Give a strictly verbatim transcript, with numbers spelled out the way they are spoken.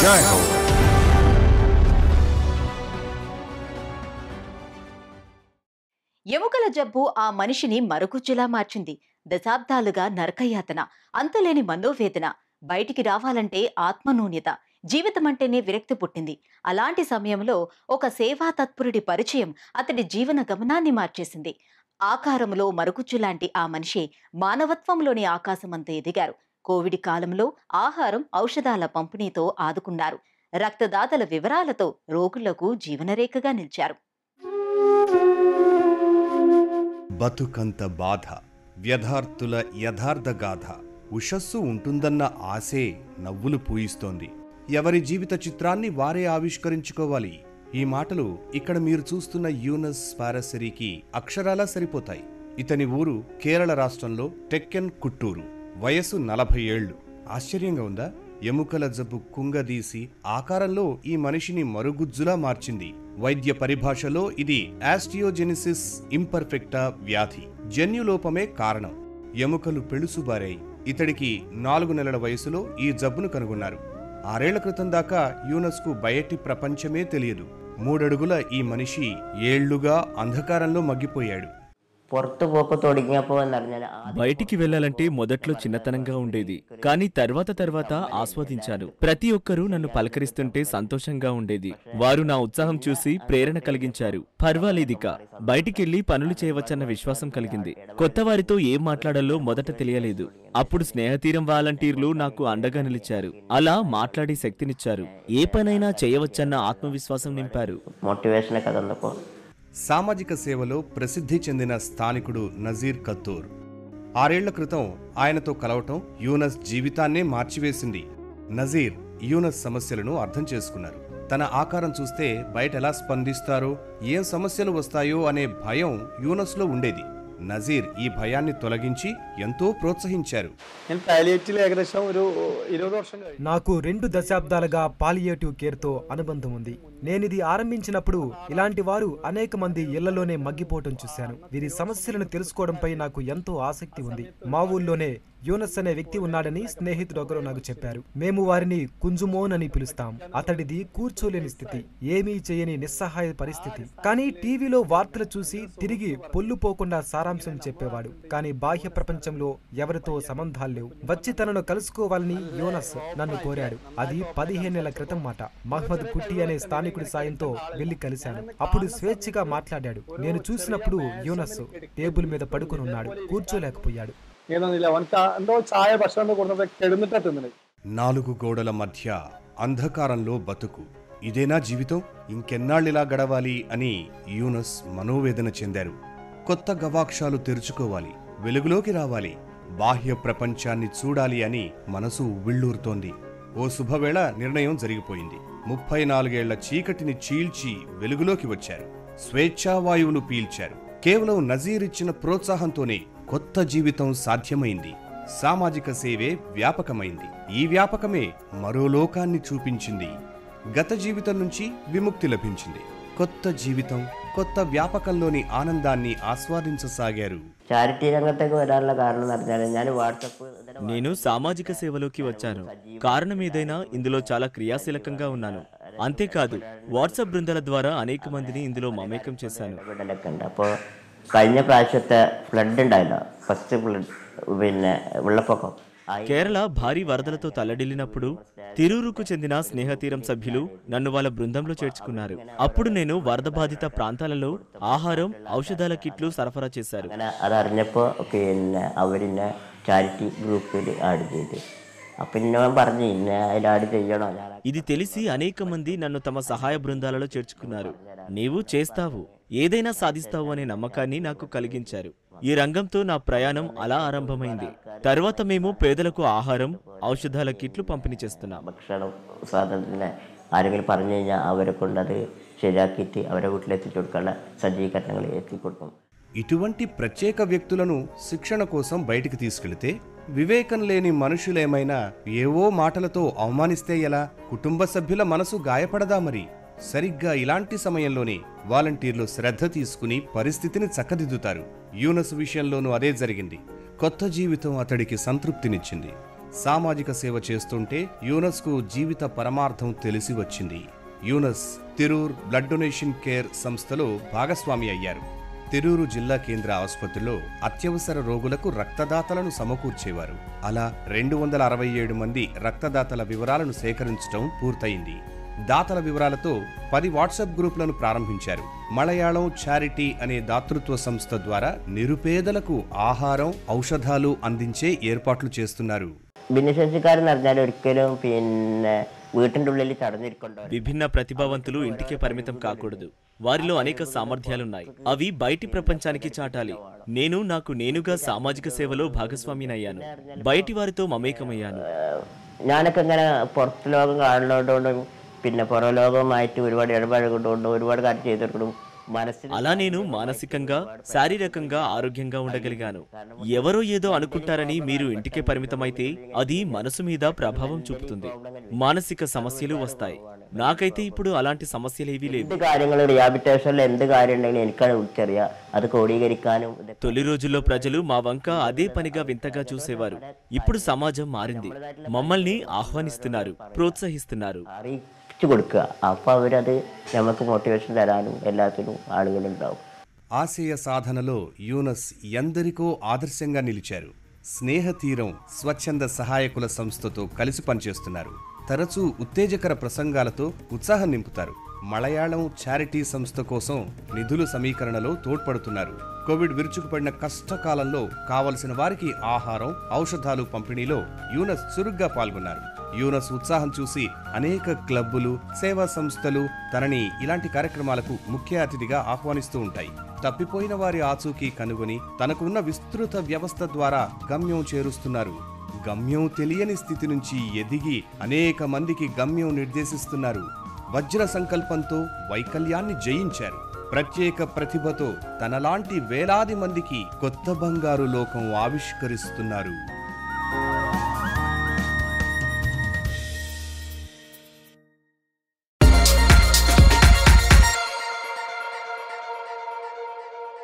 జై హో. ఎముకల జబ్బు ఆ మనిషిని మరుగుజ్జులా మార్చింది. దశాబ్దాలుగా నరకయాతన, అంతులేని మనోవేదన, బయటికి రావాలంటే ఆత్మనూన్యత, జీవితమంటేనే విరక్తి పుట్టింది. అలాంటి సమయంలో ఒక సేవా తత్పరుడి పరిచయం అతడి జీవన గమనాన్ని మార్చేసింది. ఆకారంలో మరుగుజ్జులాంటి ఆ మనిషి మానవత్వంలోని ఆకాశమంత ఎదిగారు. కోవిడ్ కాలంలో ఆహారం, ఔషధాల పంపిణీతో ఆదుకున్నారు. రక్తదాతల వివరాలతో రోగులకు జీవనరేఖగా నిలిచారు. బతుకంత బాధ, వ్యధార్థుల యథార్థ గాథ, ఉషస్సు ఉంటుందన్న ఆశే నవ్వులు పూయిస్తోంది. ఎవరి జీవిత చిత్రాన్ని వారే ఆవిష్కరించుకోవాలి. ఈ మాటలు ఇక్కడ మీరు చూస్తున్న యూనస్ పారసరికి అక్షరాలా సరిపోతాయి. ఇతని ఊరు కేరళ రాష్ట్రంలో టెక్కెన్ కుట్టూరు. వయసు నలభై ఏళ్లు. ఆశ్చర్యంగా ఉందా? ఎముకల జబ్బు కుంగదీసి ఆకారంలో ఈ మనిషిని మరుగుజ్జులా మార్చింది. వైద్య పరిభాషలో ఇది ఆస్టియోజెనిసిస్ ఇంపర్ఫెక్టా వ్యాధి. జన్యులోపమే కారణం. ఎముకలు పెళుసుబారాయి. ఇతడికి నాలుగు నెలల వయసులో ఈ జబ్బును కనుగొన్నారు. ఆరేళ్ల క్రితం దాకా యూనస్కు బయటి ప్రపంచమే తెలియదు. మూడడుగుల ఈ మనిషి ఏళ్లుగా అంధకారంలో మగ్గిపోయాడు. బయటికి వెళ్లాలంటే మొదట్లో చిన్నతనంగా ఉండేది, కానీ తర్వాత తర్వాత ఆస్వాదించాను. ప్రతి ఒక్కరూ నన్ను పలకరిస్తుంటే సంతోషంగా ఉండేది. వారు నా ఉత్సాహం చూసి ప్రేరణ కలిగించారు. పర్వాలేదిక బయటికెళ్లి పనులు చేయవచ్చన్న విశ్వాసం కలిగింది. కొత్త వారితో ఏం మాట్లాడాలో మొదట తెలియలేదు. అప్పుడు స్నేహతీరం వాలంటీర్లు నాకు అండగా నిలిచారు. అలా మాట్లాడే శక్తినిచ్చారు. ఏ పనైనా చేయవచ్చన్న ఆత్మవిశ్వాసం నింపారు. మోటివేషన్ కదందుకో. సామాజిక సేవలో ప్రసిద్ధి చెందిన స్థానికుడు నజీర్ కత్తూర్. ఆరేళ్ల క్రితం ఆయనతో కలవటం యూనస్ జీవితాన్నే మార్చివేసింది. నజీర్ యూనస్ సమస్యలను అర్థం చేసుకున్నారు. తన ఆకారం చూస్తే బయట ఎలా స్పందిస్తారో, ఏం సమస్యలు వస్తాయో అనే భయం యూనస్లో ఉండేది. నజీర్ ఈ భయాన్ని తొలగించి ఎంతో ప్రోత్సహించారు. నాకు రెండు దశాబ్దాలుగా పాలియేటివ్ కేర్తో అనుబంధం ఉంది. నేనిది ఆరంభించినప్పుడు ఇలాంటి వారు అనేక మంది ఇళ్లలోనే మగ్గిపోవటం చూశాను. వీరి సమస్యలను తెలుసుకోవడంపై నాకు ఎంతో ఆసక్తి ఉంది. మా ఊళ్ళోనే యూనస్ అనే వ్యక్తి ఉన్నాడని స్నేహితుడు ఒకరు నాకు చెప్పారు. మేము వారిని కుంజుమోన్ అని పిలుస్తాం. అతడిది కూర్చోలేని స్థితి, ఏమీ చేయని నిస్సహాయ పరిస్థితి. కానీ టీవీలో వార్తలు చూసి తిరిగి పొల్లుపోకుండా సారాంశం చెప్పేవాడు. కానీ బాహ్య ప్రపంచంలో ఎవరితో సంబంధాలు లేవు. వచ్చి తనను కలుసుకోవాలని యూనస్ నన్ను కోరాడు. అది పదిహేనేళ్ల క్రితం మాట. మహ్మద్ కుట్టి అనే స్థానికుడి సాయంతో వెళ్లి కలిశాను. అప్పుడు స్వేచ్ఛగా మాట్లాడాడు. నేను చూసినప్పుడు యూనస్ టేబుల్ మీద పడుకుని ఉన్నాడు, కూర్చోలేకపోయాడు. నాలుగు గోడల మధ్య అంధకారంలో బతుకు, ఇదేనా జీవితం? ఇంకెన్నాళ్ళిలా గడవాలి అని యూనస్ మనోవేదన చెందారు. కొత్త గవాక్షాలు తెరుచుకోవాలి, వెలుగులోకి రావాలి, బాహ్య ప్రపంచాన్ని చూడాలి అని మనసు ఉవ్విళ్ళూరుతోంది. ఓ శుభవేళ నిర్ణయం జరిగిపోయింది. ముప్పై నాలుగేళ్ల చీకటిని చీల్చి వెలుగులోకి వచ్చారు. స్వేచ్ఛావాయువును పీల్చారు. కేవలం నజీర్ ఇచ్చిన ప్రోత్సాహంతోనే కొత్త జీవితం సాధ్యమైంది. సామాజిక సేవే వ్యాపకమైంది. ఈ వ్యాపకమే మరో లోకాన్ని చూపించింది. గత జీవితం నుంచి విముక్తి లభించింది. కొత్త జీవితం, కొత్త వ్యాపకంలోని ఆనందాన్ని ఆస్వాదించసాగారు. చారిటీ రంగంలోకి వరాల కారణం అర్థాలు. నేను వాట్సాప్ నేను సామాజిక సేవలోకి వచ్చాను. కారణం ఏదైనా ఇందులో చాలా క్రియాశీలకంగా ఉన్నాను. అంతేకాదు, వాట్సాప్ బృందాల ద్వారా అనేక మందిని ఇందులో మమేకం చేశాను. അപ്പോൾ കഴിഞ്ഞ പ്രാവശ്യത്തെ ഫ്ലഡ് ഉണ്ടായില്ല, ഫസ്റ്റ് ഫ്ലഡ്, പിന്നെ വെള്ളപ്പൊക്കം. కేరళ భారీ వరదలతో తల్లడిల్లినప్పుడు తిరూరుకు చెందిన స్నేహతీరం సభ్యులు నన్ను వాళ్ళ బృందంలో చేర్చుకున్నారు. అప్పుడు నేను వరద బాధిత ప్రాంతాలలో ఆహారం, ఔషధాల కిట్లు సరఫరా చేశారు. അതറിഞ്ഞപ്പോൾ പിന്നെ അവരിന്നെ ചാരിറ്റി ഗ്രൂപ്പിൽ ആഡ് ചെയ്തു. അപ്പം ഞാൻ പറഞ്ഞു ഇന്നെ അതിൽ ആഡ് ചെയ്യണോ? ఇది తెలిసి అనేక మంది నన్ను తమ సహాయ బృందాలలో చేర్చుకున్నారు. నీవు చేస్తావు, ఏదైనా సాధిస్తావు అనే నమ్మకాన్ని నాకు కలిగించారు. ఈ రంగంతో నా ప్రయాణం అలా ఆరంభమైంది. తర్వాత మేము పేదలకు ఆహారం, ఔషధాల కిట్లు పంపిణీ చేస్తున్నాం. ഭക്ഷണം സാധനത്തിന് ആരെങ്കിലും പറഞ്ഞു കഴിഞ്ഞാൽ അവരെ കൊണ്ടത് ശരിയാക്കിയിട്ട് അവരെ വീട്ടിലെത്തിച്ചു കൊടുക്കാനുള്ള സജ്ജീകരണങ്ങൾ എത്തിക്കൊടുക്കും. ఇటువంటి ప్రత్యేక వ్యక్తులను శిక్షణ కోసం బయటికి తీసుకెళితే వివేకం లేని మనుషులేమైనా ఏవో మాటలతో అవమానిస్తే ఎలా? కుటుంబ సభ్యుల మనసు గాయపడదా మరి? సరిగ్గా ఇలాంటి సమయంలోనే వాలంటీర్లు శ్రద్ధ తీసుకుని పరిస్థితిని చక్కదిద్దుతారు. యూనస్ విషయంలోనూ అదే జరిగింది. కొత్త జీవితం అతడికి సంతృప్తినిచ్చింది. సామాజిక సేవ చేస్తుంటే యూనస్కు జీవిత పరమార్థం తెలిసి వచ్చింది. Yunus Tirur blood donation care సంస్థలో భాగస్వామి అయ్యారు. తిరూరు జిల్లా కేంద్ర ఆసుపత్రిలో అత్యవసర రోగులకు రక్తదాతలను సమకూర్చేవారు. అలా రెండు వందల అరవై ఏడు మంది రక్తదాతల వివరాలను సేకరించడం పూర్తయింది. దాతల వివరాలతో పది వాట్సాప్ గ్రూపులను ప్రారంభించారు. మలయాళం చారిటీ అనే దాతృత్వ సంస్థ ద్వారా నిరుపేదలకు ఆహారం, ఔషధాలు అందించే ఏర్పాట్లు చేస్తున్నారు. ഭിന്നശേഷിക്കാരെന്ന് പറഞ്ഞാൽ ഒരിക്കലും പിന്നെ വീട്ടിൻ്റെ ഉള്ളിൽ തടഞ്ഞിരിക്കൊണ്ടോ విభిన్న ప్రతిభావంతులు ఇంటికే పరిమితం కాకూడదు. వారిలో అనేక సామర్థ్యాలున్నాయి. అవి బయటి ప్రపంచానికి చాటాలి. నేను నాకు నేనుగా సామాజిక సేవలో భాగస్వామినయ్యాను. బయటి వారితో మమేకమయ్యాను. ഞാനൊക്കെ ഇങ്ങനെ പുറത്ത് ലോകം കാണുന്നതുകൊണ്ടും പിന്നെ പുറം ലോകവുമായിട്ട് ഒരുപാട് ഇടപഴകൊണ്ടുകൊണ്ട് ഒരുപാട് കാര്യം ചെയ്തു കൊടുക്കണം. అలా నేను మానసికంగా, శారీరకంగా ఆరోగ్యంగా ఉండగలిగాను. ఎవరో ఏదో అనుకుంటారని మీరు ఇంటికే పరిమితమైతే అది మనసు మీద ప్రభావం చూపుతుంది. మానసిక సమస్యలు వస్తాయి. నాకైతే ఇప్పుడు అలాంటి సమస్యలేవీ లేవు. తొలి రోజుల్లో ప్రజలు మా వంక అదే పనిగా వింతగా చూసేవారు. ఇప్పుడు సమాజం మారింది. మమ్మల్ని ఆహ్వానిస్తున్నారు, ప్రోత్సహిస్తున్నారు. കൊടുക്കുക. അപ്പോൾ അവരത് നമുക്ക് మోటివేషన్ തരാനും എല്ലാത്തിനും ఆളുകളുണ്ടാവും. ఆశయ సాధనలో యూనస్ ఎందరికో ఆదర్శంగా నిలిచారు. స్నేహతీరం స్వచ్ఛంద సహాయకుల సంస్థతో కలిసి పనిచేస్తున్నారు. తరచూ ఉత్తేజకర ప్రసంగాలతో ఉత్సాహం నింపుతారు. మలయాళం చారిటీ సంస్థ కోసం నిధుల సమీకరణలో తోడ్పడుతున్నారు. కోవిడ్ విరుచుకుపడిన కష్టకాలంలో కావలసిన వారికి ఆహారం, ఔషధాలు పంపిణీలో యూనస్ చురుగ్గా పాల్గొన్నారు. యూనస్ ఉత్సాహం చూసి అనేక క్లబ్బులు, సేవా సంస్థలు తనని ఇలాంటి కార్యక్రమాలకు ముఖ్య అతిథిగా ఆహ్వానిస్తూ ఉంటాయి. తప్పిపోయిన వారి ఆచూకీ కనుగొని తనకున్న విస్తృత వ్యవస్థ ద్వారా గమ్యం చేరుస్తున్నారు. గమ్యం తెలియని స్థితి నుంచి ఎదిగి అనేక మందికి గమ్యం నిర్దేశిస్తున్నారు. వజ్ర సంకల్పంతో వైకల్యాన్ని జయించారు. ప్రత్యేక ప్రతిభతో తనలాంటి వేలాది మందికి కొత్త బంగారు లోకం ఆవిష్కరిస్తున్నారు.